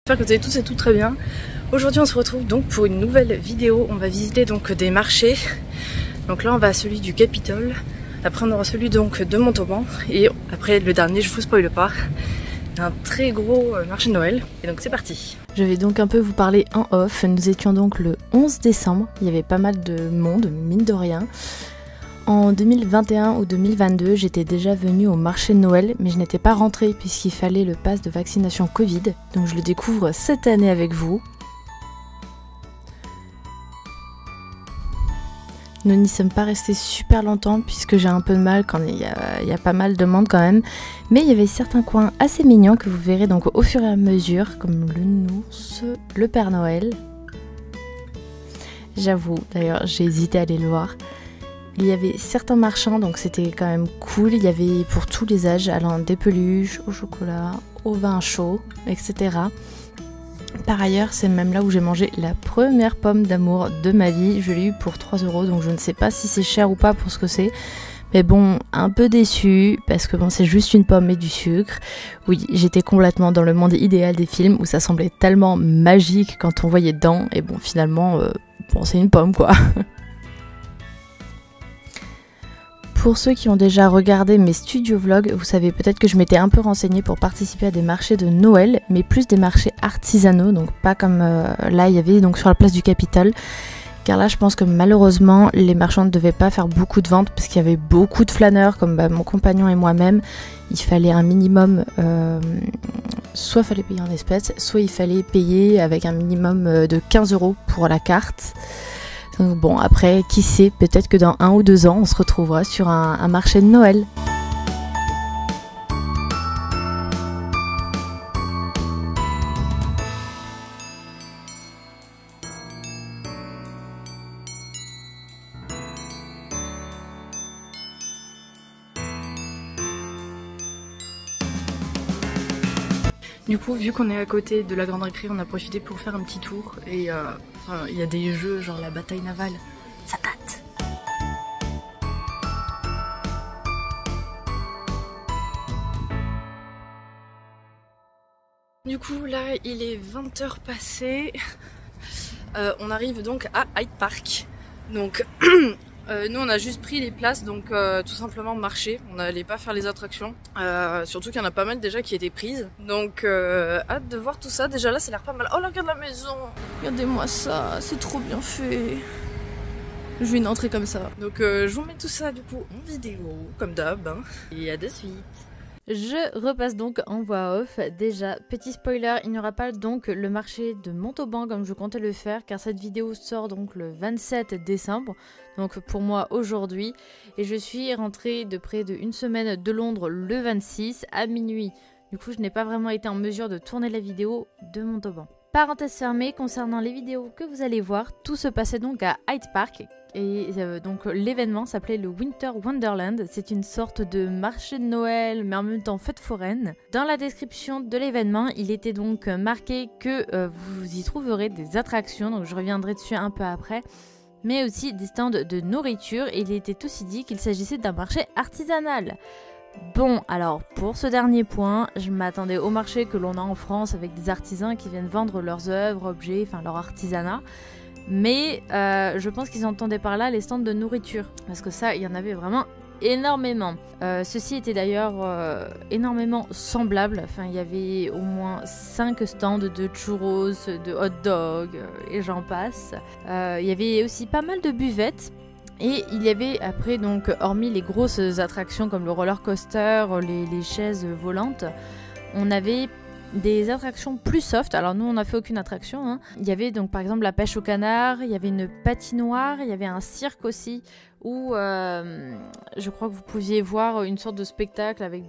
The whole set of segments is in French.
J'espère que vous allez tous et toutes très bien. Aujourd'hui on se retrouve donc pour une nouvelle vidéo. On va visiter donc des marchés. Donc là on va à celui du Capitole. Après on aura celui donc de Montauban. Et après le dernier, je vous spoile pas, un très gros marché de Noël. Et donc c'est parti. Je vais donc un peu vous parler en off. Nous étions donc le 11 décembre. Il y avait pas mal de monde, mine de rien. En 2021 ou 2022, j'étais déjà venue au marché de Noël, mais je n'étais pas rentrée puisqu'il fallait le pass de vaccination Covid. Donc je le découvre cette année avec vous. Nous n'y sommes pas restés super longtemps puisque j'ai un peu de mal quand il y a pas mal de monde quand même. Mais il y avait certains coins assez mignons que vous verrez donc au fur et à mesure, comme le Nours, le Père Noël. J'avoue, d'ailleurs j'ai hésité à aller le voir. Il y avait certains marchands, donc c'était quand même cool. Il y avait pour tous les âges, allant des peluches, au chocolat, au vin chaud, etc. Par ailleurs, c'est même là où j'ai mangé la première pomme d'amour de ma vie. Je l'ai eu pour 3 €, donc je ne sais pas si c'est cher ou pas pour ce que c'est. Mais bon, un peu déçue, parce que bon, c'est juste une pomme et du sucre. Oui, j'étais complètement dans le monde idéal des films, où ça semblait tellement magique quand on voyait dedans. Et bon, finalement, bon, c'est une pomme, quoi. Pour ceux qui ont déjà regardé mes studio vlogs, vous savez peut-être que je m'étais un peu renseignée pour participer à des marchés de Noël, mais plus des marchés artisanaux, donc pas comme là il y avait donc sur la place du Capitole. Car là je pense que malheureusement les marchands ne devaient pas faire beaucoup de ventes parce qu'il y avait beaucoup de flâneurs comme mon compagnon et moi-même. Il fallait un minimum, soit il fallait payer en espèces, soit il fallait payer avec un minimum de 15 € pour la carte. Donc bon, après, qui sait, peut-être que dans 1 ou 2 ans, on se retrouvera sur un marché de Noël. Du coup, vu qu'on est à côté de la grande récré, on a profité pour faire un petit tour. Et il y a des jeux genre la bataille navale. Ça date. Du coup, là, il est 20 h passées. On arrive donc à Hyde Park. Donc, nous, on a juste pris les places, donc tout simplement marcher. On n'allait pas faire les attractions. Surtout qu'il y en a pas mal déjà qui étaient prises. Donc, hâte de voir tout ça. Déjà là, ça a l'air pas mal. Oh là, regarde la maison. Regardez-moi ça, c'est trop bien fait. Je vais une entrée comme ça. Donc, je vous mets tout ça du coup en vidéo, comme d'hab. Hein. Et à de suite. Je repasse donc en voix off. Déjà, petit spoiler, il n'y aura pas donc le marché de Montauban comme je comptais le faire car cette vidéo sort donc le 27 décembre, donc pour moi aujourd'hui. Et je suis rentrée de près d'une semaine de Londres le 26 à minuit. Du coup, je n'ai pas vraiment été en mesure de tourner la vidéo de Montauban. Parenthèse fermée, concernant les vidéos que vous allez voir, tout se passait donc à Hyde Park. Et donc l'événement s'appelait le Winter Wonderland, c'est une sorte de marché de Noël mais en même temps fête foraine. Dans la description de l'événement, il était donc marqué que vous y trouverez des attractions, donc je reviendrai dessus un peu après, mais aussi des stands de nourriture et il était aussi dit qu'il s'agissait d'un marché artisanal. Bon, alors pour ce dernier point, je m'attendais au marché que l'on a en France avec des artisans qui viennent vendre leurs œuvres, objets, enfin leur artisanat. Mais je pense qu'ils entendaient par là les stands de nourriture. Parce que ça, il y en avait vraiment énormément. Ceci était d'ailleurs énormément semblable. Enfin, il y avait au moins 5 stands de churros, de hot dogs et j'en passe. Il y avait aussi pas mal de buvettes. Et il y avait après, donc, hormis les grosses attractions comme le roller coaster, les chaises volantes, on avait des attractions plus soft. Alors nous on n'a fait aucune attraction hein. Il y avait donc par exemple la pêche au canard, il y avait une patinoire, il y avait un cirque aussi où je crois que vous pouviez voir une sorte de spectacle avec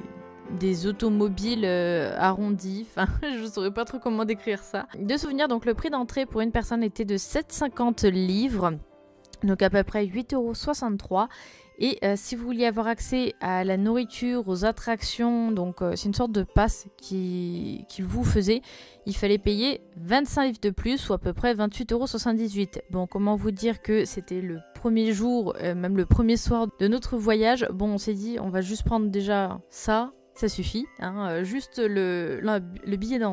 des automobiles arrondis, enfin je ne saurais pas trop comment décrire ça. De souvenir, donc le prix d'entrée pour une personne était de 7,50 livres, donc à peu près 8,63 €. Et si vous vouliez avoir accès à la nourriture, aux attractions, donc c'est une sorte de pass qu'il vous faisait, il fallait payer 25 livres de plus, soit à peu près 28,78 €. Bon, comment vous dire que c'était le premier jour, même le premier soir de notre voyage. Bon, on s'est dit, on va juste prendre déjà ça suffit, hein, juste le billet d'entrée.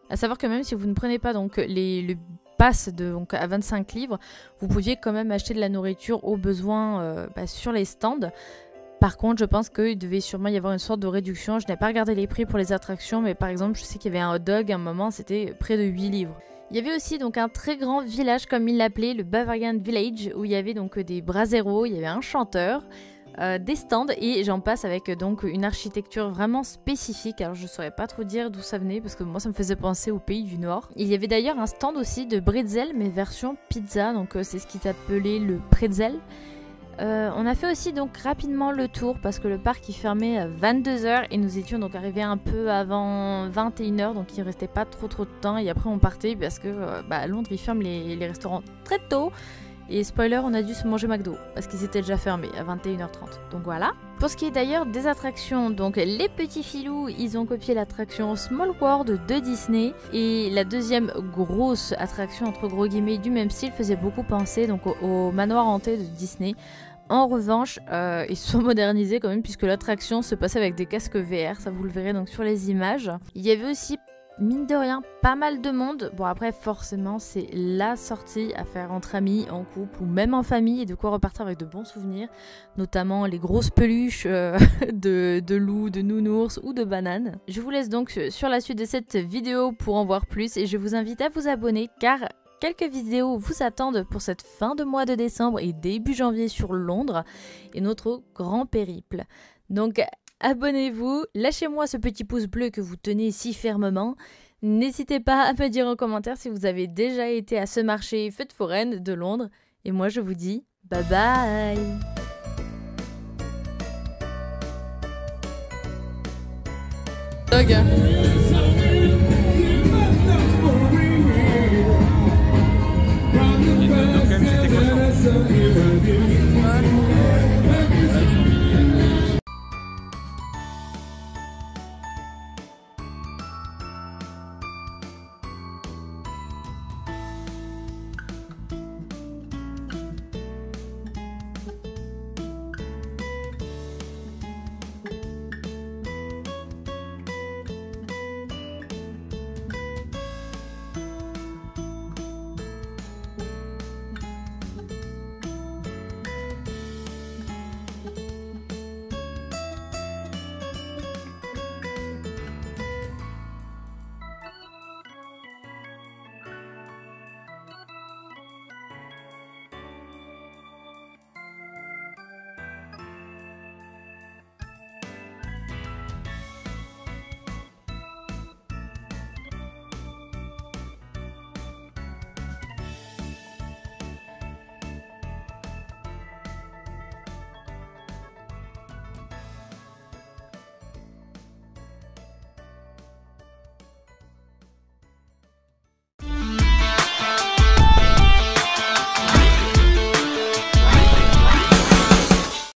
À savoir que même si vous ne prenez pas donc le pass donc à 25 livres, vous pouviez quand même acheter de la nourriture au besoin sur les stands. Par contre, je pense qu'il devait sûrement y avoir une sorte de réduction. Je n'ai pas regardé les prix pour les attractions, mais par exemple, je sais qu'il y avait un hot dog, à un moment, c'était près de 8 livres. Il y avait aussi donc un très grand village, comme il l'appelait, le Bavarian Village, où il y avait donc des braseros, il y avait un chanteur, des stands, et j'en passe avec donc une architecture vraiment spécifique. Alors je ne saurais pas trop dire d'où ça venait, parce que moi ça me faisait penser au pays du Nord. Il y avait d'ailleurs un stand aussi de bretzel, mais version pizza, donc c'est ce qui s'appelait le pretzel. On a fait aussi donc rapidement le tour parce que le parc il fermait à 22h et nous étions donc arrivés un peu avant 21h, donc il restait pas trop de temps et après on partait parce que à Londres ils ferment les restaurants très tôt et spoiler on a dû se manger McDo parce qu'ils étaient déjà fermés à 21h30, donc voilà. Pour ce qui est d'ailleurs des attractions, donc les petits filous ils ont copié l'attraction Small World de Disney et la deuxième grosse attraction entre gros guillemets du même style faisait beaucoup penser donc au manoir hanté de Disney. En revanche, ils se sont modernisés quand même puisque l'attraction se passait avec des casques VR, ça vous le verrez donc sur les images. Il y avait aussi, mine de rien, pas mal de monde. Bon après forcément c'est la sortie à faire entre amis, en couple ou même en famille et de quoi repartir avec de bons souvenirs. Notamment les grosses peluches de loups, de nounours ou de bananes. Je vous laisse donc sur la suite de cette vidéo pour en voir plus et je vous invite à vous abonner car quelques vidéos vous attendent pour cette fin de mois de décembre et début janvier sur Londres et notre grand périple. Donc abonnez-vous, lâchez-moi ce petit pouce bleu que vous tenez si fermement. N'hésitez pas à me dire en commentaire si vous avez déjà été à ce marché fête foraine de Londres. Et moi je vous dis bye bye. Dog.